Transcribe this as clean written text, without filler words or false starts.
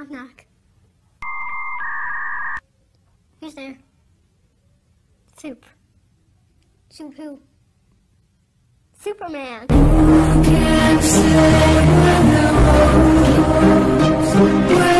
Knock, knock. Who's there? Soup. Soup who? Superman. Can't say when the